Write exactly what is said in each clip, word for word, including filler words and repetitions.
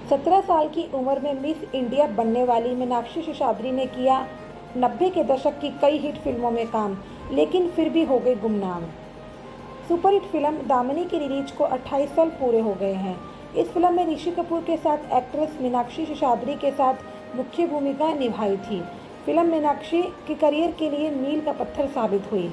सत्रह साल की उम्र में मिस इंडिया बनने वाली मीनाक्षी शेषाद्री ने किया नब्बे के दशक की कई हिट फिल्मों में काम, लेकिन फिर भी हो गई गुमनाम। सुपरहिट फिल्म दामिनी की रिलीज को अट्ठाईस साल पूरे हो गए हैं। इस फिल्म में ऋषि कपूर के साथ एक्ट्रेस मीनाक्षी शेषाद्री के साथ मुख्य भूमिका निभाई थी। फिल्म मीनाक्षी के करियर के लिए मील का पत्थर साबित हुई।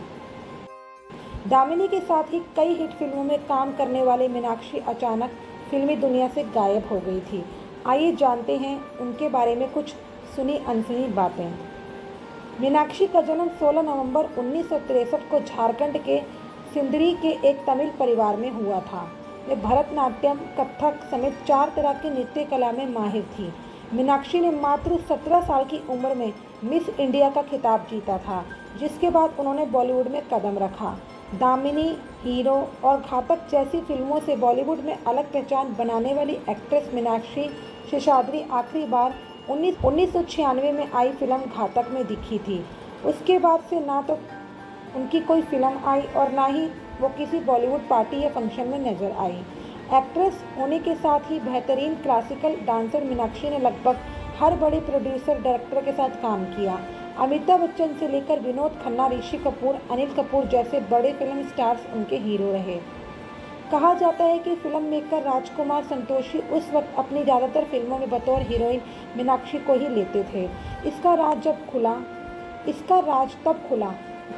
दामिनी के साथ ही कई हिट फिल्मों में काम करने वाली मीनाक्षी अचानक फिल्मी दुनिया से गायब हो गई थी। आइए जानते हैं उनके बारे में कुछ सुनी अनसुनी बातें। मीनाक्षी का जन्म सोलह नवंबर उन्नीस सौ तिरसठ को झारखंड के सिंदरी के एक तमिल परिवार में हुआ था। वे भरतनाट्यम, कथक समेत चार तरह की नृत्य कला में माहिर थी। मीनाक्षी ने मात्र सत्रह साल की उम्र में मिस इंडिया का खिताब जीता था, जिसके बाद उन्होंने बॉलीवुड में कदम रखा। दामिनी, हीरो और घातक जैसी फिल्मों से बॉलीवुड में अलग पहचान बनाने वाली एक्ट्रेस मीनाक्षी शेषाद्री आखिरी बार उन्नीस सौ छियानवे में आई फिल्म घातक में दिखी थी। उसके बाद से ना तो उनकी कोई फिल्म आई और ना ही वो किसी बॉलीवुड पार्टी या फंक्शन में नजर आई। एक्ट्रेस होने के साथ ही बेहतरीन क्लासिकल डांसर मीनाक्षी ने लगभग हर बड़े प्रोड्यूसर डायरेक्टर के साथ काम किया। अमिताभ बच्चन से लेकर विनोद खन्ना, ऋषि कपूर, अनिल कपूर जैसे बड़े फिल्म स्टार्स उनके हीरो रहे। कहा जाता है कि फिल्म मेकर राजकुमार संतोषी उस वक्त अपनी ज़्यादातर फिल्मों में बतौर हीरोइन मीनाक्षी को ही लेते थे। इसका राज जब खुला इसका राज तब खुला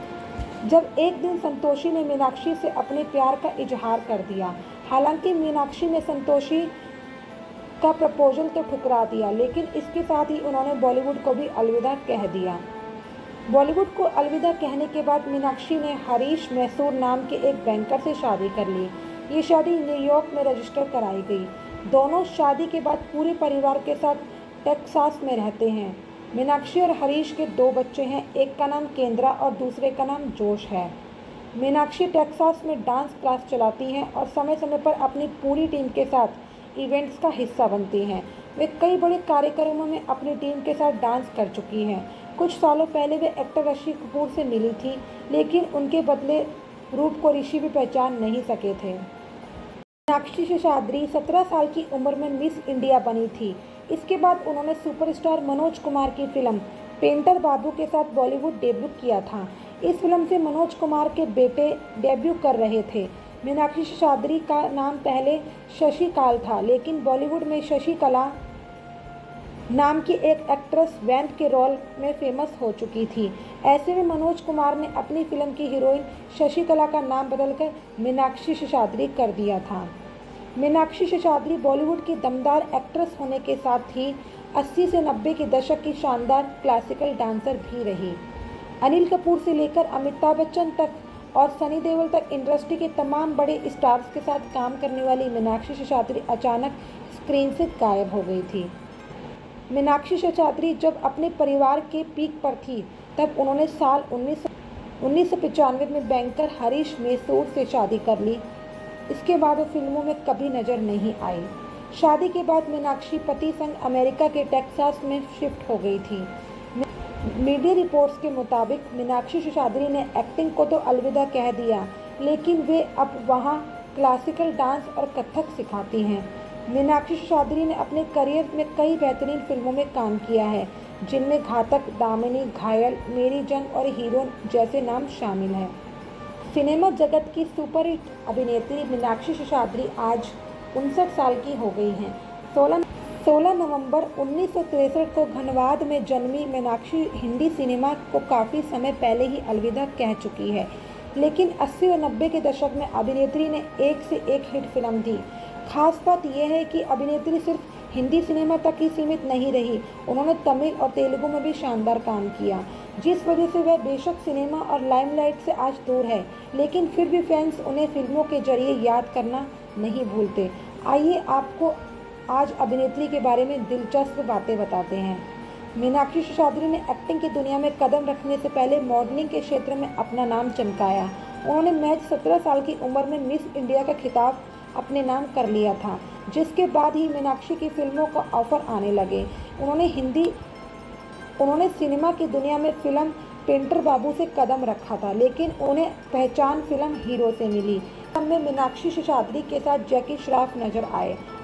जब एक दिन संतोषी ने मीनाक्षी से अपने प्यार का इजहार कर दिया। हालांकि मीनाक्षी ने संतोषी का प्रपोजल तो ठुकरा दिया, लेकिन इसके साथ ही उन्होंने बॉलीवुड को भी अलविदा कह दिया। बॉलीवुड को अलविदा कहने के बाद मीनाक्षी ने हरीश मैसूर नाम के एक बैंकर से शादी कर ली। ये शादी न्यूयॉर्क में रजिस्टर कराई गई। दोनों शादी के बाद पूरे परिवार के साथ टेक्सास में रहते हैं। मीनाक्षी और हरीश के दो बच्चे हैं, एक का नाम केंद्रा और दूसरे का नाम जोश है। मीनाक्षी टेक्सास में डांस क्लास चलाती हैं और समय समय पर अपनी पूरी टीम के साथ इवेंट्स का हिस्सा बनती हैं। वे कई बड़े कार्यक्रमों में अपनी टीम के साथ डांस कर चुकी हैं। कुछ सालों पहले वे एक्टर ऋषि कपूर से मिली थी, लेकिन उनके बदले रूप को ऋषि भी पहचान नहीं सके थे। मीनाक्षी शेषाद्री सत्रह साल की उम्र में मिस इंडिया बनी थी। इसके बाद उन्होंने सुपरस्टार मनोज कुमार की फिल्म पेंटर बाबू के साथ बॉलीवुड डेब्यू किया था। इस फिल्म से मनोज कुमार के बेटे डेब्यू कर रहे थे। मीनाक्षी शेषाद्री का नाम पहले शशिकाल था, लेकिन बॉलीवुड में शशिकला नाम की एक एक्ट्रेस वैन के रोल में फेमस हो चुकी थी। ऐसे में मनोज कुमार ने अपनी फिल्म की हीरोइन शशिकला का नाम बदलकर मीनाक्षी शेषाद्री कर दिया था। मीनाक्षी शेषाद्री बॉलीवुड की दमदार एक्ट्रेस होने के साथ ही अस्सी से नब्बे के दशक की शानदार क्लासिकल डांसर भी रही। अनिल कपूर से लेकर अमिताभ बच्चन तक और सनी देओल तक इंडस्ट्री के तमाम बड़े स्टार्स के साथ काम करने वाली मीनाक्षी शेषाद्री अचानक स्क्रीन से गायब हो गई थी। मीनाक्षी शेषाद्री जब अपने परिवार के पीक पर थी, तब उन्होंने साल उन्नीस सौ पचानवे में बैंकर हरीश मैसूर से शादी कर ली। इसके बाद वो फिल्मों में कभी नजर नहीं आई। शादी के बाद मीनाक्षी पति संग अमेरिका के टेक्सास में शिफ्ट हो गई थी। मीडिया रिपोर्ट्स के मुताबिक मीनाक्षी शेषाद्री ने एक्टिंग को तो अलविदा कह दिया, लेकिन वे अब वहां क्लासिकल डांस और कथक सिखाती हैं। मीनाक्षी शेषाद्री ने अपने करियर में कई बेहतरीन फिल्मों में काम किया है, जिनमें घातक, दामिनी, घायल, मेरी जंग और हीरो जैसे नाम शामिल हैं। सिनेमा जगत की सुपरहिट अभिनेत्री मीनाक्षी शेषाद्री आज उनसठ साल की हो गई हैं। सोलह नवंबर उन्नीस सौ तिरसठ को धनबाद में जन्मी मीनाक्षी हिंदी सिनेमा को काफ़ी समय पहले ही अलविदा कह चुकी है, लेकिन अस्सी और नब्बे के दशक में अभिनेत्री ने एक से एक हिट फिल्म दी। खास बात यह है कि अभिनेत्री सिर्फ हिंदी सिनेमा तक ही सीमित नहीं रही, उन्होंने तमिल और तेलुगु में भी शानदार काम किया, जिस वजह से वह बेशक सिनेमा और लाइमलाइट से आज दूर है, लेकिन फिर भी फैंस उन्हें फिल्मों के जरिए याद करना नहीं भूलते। आइए आपको आज अभिनेत्री के बारे में दिलचस्प बातें बताते हैं। मीनाक्षी शेषाद्री ने एक्टिंग की दुनिया में कदम रखने से पहले मॉडलिंग के क्षेत्र में अपना नाम चमकाया। उन्होंने महज सत्रह साल की उम्र में मिस इंडिया का खिताब अपने नाम कर लिया था, जिसके बाद ही मीनाक्षी की फिल्मों का ऑफर आने लगे। उन्होंने हिंदी उन्होंने सिनेमा की दुनिया में फिल्म पेंटर बाबू से कदम रखा था, लेकिन उन्हें पहचान फिल्म हीरो से मिली। में मीनाक्षी शेषाद्री के साथ जैकी श्रॉफ नजर आए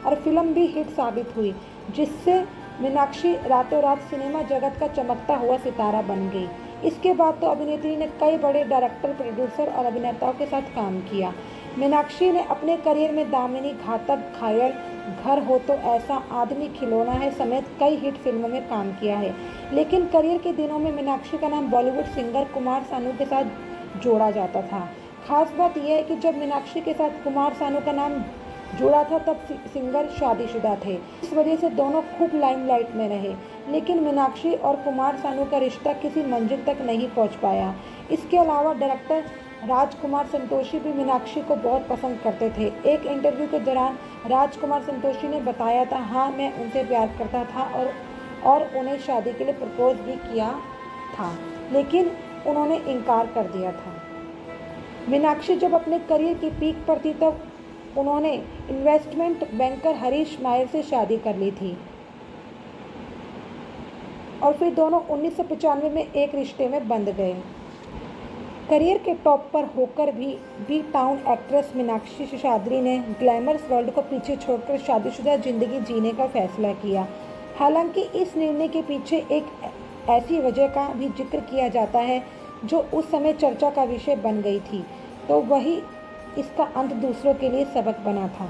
और फिल्म भी हिट साबित हुई, जिससे मीनाक्षी रातों रात सिनेमा जगत का चमकता हुआ सितारा बन गई। इसके बाद तो अभिनेत्री ने कई बड़े डायरेक्टर, प्रोड्यूसर और अभिनेताओं के साथ काम किया। मीनाक्षी ने अपने करियर में दामिनी, घातक, घायल, घर हो तो ऐसा, आदमी खिलौना है समेत कई हिट फिल्मों में काम किया है। लेकिन करियर के दिनों में मीनाक्षी का नाम बॉलीवुड सिंगर कुमार सानू के साथ जोड़ा जाता था। खास बात यह है कि जब मीनाक्षी के साथ कुमार सानू का नाम जुड़ा था तब सिंगर शादीशुदा थे। इस वजह से दोनों खूब लाइमलाइट में रहे। लेकिन मीनाक्षी और कुमार सानू का रिश्ता किसी मंजिल तक नहीं पहुंच पाया। इसके अलावा डायरेक्टर राजकुमार संतोषी भी मीनाक्षी को बहुत पसंद करते थे। एक इंटरव्यू के दौरान राजकुमार संतोषी ने बताया था, हाँ मैं उनसे प्यार करता था और और उन्हें शादी के लिए प्रपोज भी किया था, लेकिन उन्होंने इनकार कर दिया था। मीनाक्षी जब अपने करियर की पीक पर थी तब उन्होंने इन्वेस्टमेंट बैंकर हरीश मायर से शादी कर ली थी और फिर दोनों उन्नीस सौ पचानवे में एक रिश्ते में बंध गए। करियर के टॉप पर होकर भी B town actress Meenakshi Seshadri ने ग्लैमरस वर्ल्ड को पीछे छोड़कर शादीशुदा जिंदगी जीने का फैसला किया। हालांकि इस निर्णय के पीछे एक ऐसी वजह का भी जिक्र किया जाता है जो उस समय चर्चा का विषय बन गई थी, तो वही इसका अंत दूसरों के लिए सबक बना था।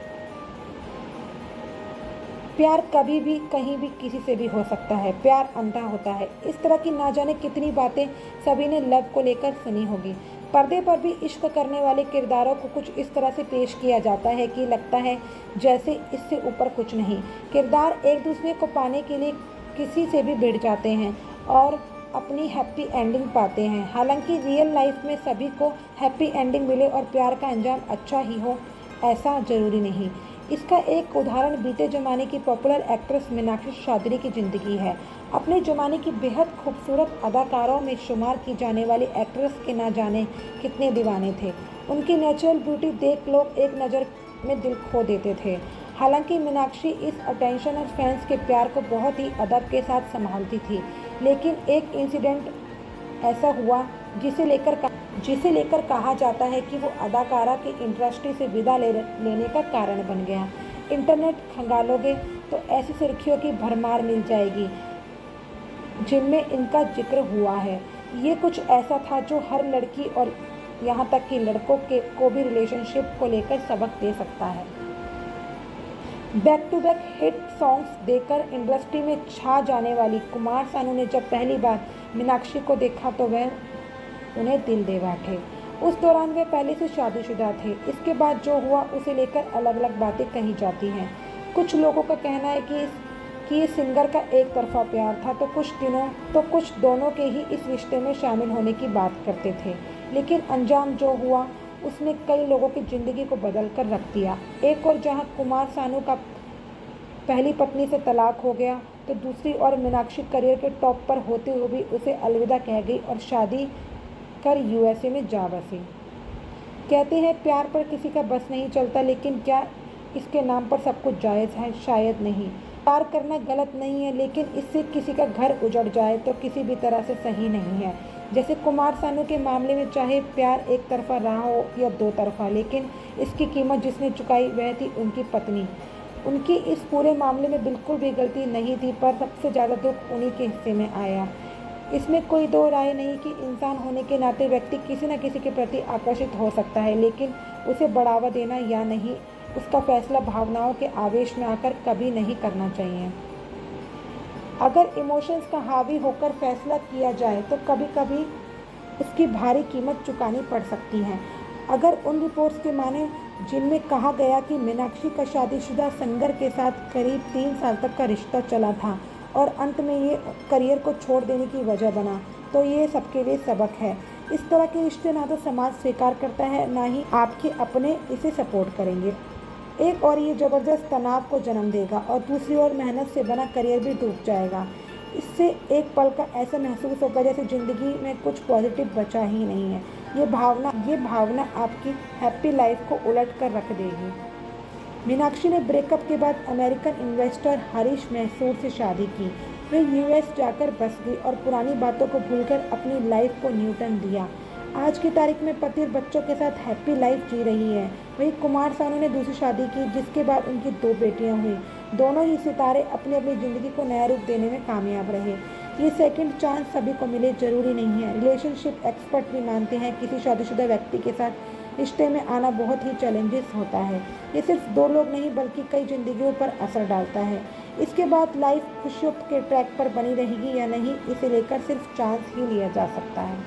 प्यार कभी भी कहीं भी किसी से भी हो सकता है, प्यार अंधा होता है। इस तरह की ना जाने कितनी बातें सभी ने लव को लेकर सुनी होगी। पर्दे पर भी इश्क करने वाले किरदारों को कुछ इस तरह से पेश किया जाता है कि लगता है जैसे इससे ऊपर कुछ नहीं। किरदार एक दूसरे को पाने के लिए किसी से भी भिड़ जाते हैं और अपनी हैप्पी एंडिंग पाते हैं। हालांकि रियल लाइफ में सभी को हैप्पी एंडिंग मिले और प्यार का अंजाम अच्छा ही हो, ऐसा जरूरी नहीं। इसका एक उदाहरण बीते ज़माने की पॉपुलर एक्ट्रेस मीनाक्षी शेषाद्री की ज़िंदगी है। अपने ज़माने की बेहद खूबसूरत अदाकारों में शुमार की जाने वाली एक्ट्रेस के ना जाने कितने दीवाने थे। उनकी नेचुरल ब्यूटी देख लोग एक नज़र में दिल खो देते थे। हालांकि मीनाक्षी इस अटेंशन और फैंस के प्यार को बहुत ही अदब के साथ संभालती थी, लेकिन एक इंसिडेंट ऐसा हुआ जिसे लेकर जिसे लेकर कहा जाता है कि वो अदाकारा की इंडस्ट्री से विदा ले लेने का कारण बन गया। इंटरनेट खंगालोगे तो ऐसी सुर्खियों की भरमार मिल जाएगी जिनमें इनका जिक्र हुआ है। ये कुछ ऐसा था जो हर लड़की और यहाँ तक कि लड़कों के को भी रिलेशनशिप को लेकर सबक दे सकता है। Back to back hit songs देकर इंडस्ट्री में छा जाने वाली कुमार सानू ने जब पहली बार मीनाक्षी को देखा तो वह उन्हें दिल दे बैठे। उस दौरान वे पहले से शादीशुदा थे। इसके बाद जो हुआ उसे लेकर अलग अलग बातें कही जाती हैं। कुछ लोगों का कहना है कि कि ये सिंगर का एक तरफा प्यार था, तो कुछ दिनों तो कुछ दोनों के ही इस रिश्ते में शामिल होने की बात करते थे। लेकिन अंजाम जो हुआ उसने कई लोगों की ज़िंदगी को बदल कर रख दिया। एक और जहां कुमार सानू का पहली पत्नी से तलाक हो गया, तो दूसरी ओर मीनाक्षी करियर के टॉप पर होते हुए भी उसे अलविदा कह गई और शादी कर यूएसए में जा बसी। कहते हैं प्यार पर किसी का बस नहीं चलता, लेकिन क्या इसके नाम पर सब कुछ जायज़ है? शायद नहीं। प्यार करना गलत नहीं है, लेकिन इससे किसी का घर उजड़ जाए तो किसी भी तरह से सही नहीं है। जैसे कुमार सानू के मामले में चाहे प्यार एक तरफा रहा हो या दो तरफा, लेकिन इसकी कीमत जिसने चुकाई वह थी उनकी पत्नी। उनकी इस पूरे मामले में बिल्कुल भी गलती नहीं थी, पर सबसे ज़्यादा दुख उन्हीं के हिस्से में आया। इसमें कोई दो राय नहीं कि इंसान होने के नाते व्यक्ति किसी न किसी के प्रति आकर्षित हो सकता है, लेकिन उसे बढ़ावा देना या नहीं, उसका फैसला भावनाओं के आवेश में आकर कभी नहीं करना चाहिए। अगर इमोशंस का हावी होकर फैसला किया जाए तो कभी कभी उसकी भारी कीमत चुकानी पड़ सकती है। अगर उन रिपोर्ट्स के माने जिनमें कहा गया कि मीनाक्षी का शादीशुदा सिंगर के साथ करीब तीन साल तक का रिश्ता चला था और अंत में ये करियर को छोड़ देने की वजह बना, तो ये सबके लिए सबक है। इस तरह के रिश्ते ना तो समाज स्वीकार करता है, ना ही आपके अपने इसे सपोर्ट करेंगे। एक और ये ज़बरदस्त तनाव को जन्म देगा और दूसरी ओर मेहनत से बना करियर भी डूब जाएगा। इससे एक पल का ऐसा महसूस होगा जैसे ज़िंदगी में कुछ पॉजिटिव बचा ही नहीं है। ये भावना ये भावना आपकी हैप्पी लाइफ को उलट कर रख देगी। मीनाक्षी ने ब्रेकअप के बाद अमेरिकन इन्वेस्टर हरीश मैसूर से शादी की। वे यूएस जाकर बस गई और पुरानी बातों को भूलकर अपनी लाइफ को न्यू टर्न दिया। आज की तारीख में पति और बच्चों के साथ हैप्पी लाइफ जी रही है। वहीं कुमार सानू ने दूसरी शादी की, जिसके बाद उनकी दो बेटियां हुई। दोनों ही सितारे अपनी अपनी ज़िंदगी को नया रूप देने में कामयाब रहे। ये सेकंड चांस सभी को मिले जरूरी नहीं है। रिलेशनशिप एक्सपर्ट भी मानते हैं किसी शादीशुदा व्यक्ति के साथ रिश्ते में आना बहुत ही चैलेंजेस होता है। ये सिर्फ दो लोग नहीं बल्कि कई जिंदगियों पर असर डालता है। इसके बाद लाइफ खुशियों के ट्रैक पर बनी रहेगी या नहीं, इसे लेकर सिर्फ चांस ही लिया जा सकता है।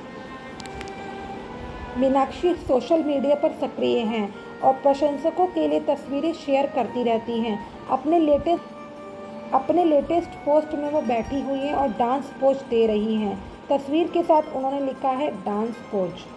मीनाक्षी सोशल मीडिया पर सक्रिय हैं और प्रशंसकों के लिए तस्वीरें शेयर करती रहती हैं। अपने लेटेस्ट अपने लेटेस्ट पोस्ट में वो बैठी हुई हैं और डांस पोज दे रही हैं। तस्वीर के साथ उन्होंने लिखा है डांस पोज।